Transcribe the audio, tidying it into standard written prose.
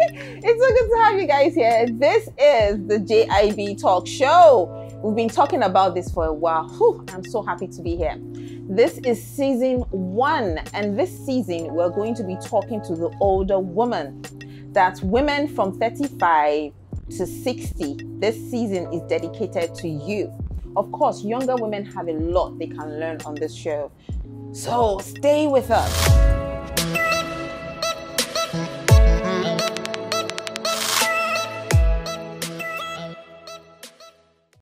It's so good to have you guys here. This is the JIB Talk Show. We've been talking about this for a while. Whew, I'm so happy to be here. This is season 1, and this season we're going to be talking to the older woman. That's women from 35 to 60. This season is dedicated to you. Of course, younger women have a lot they can learn on this show. So stay with us.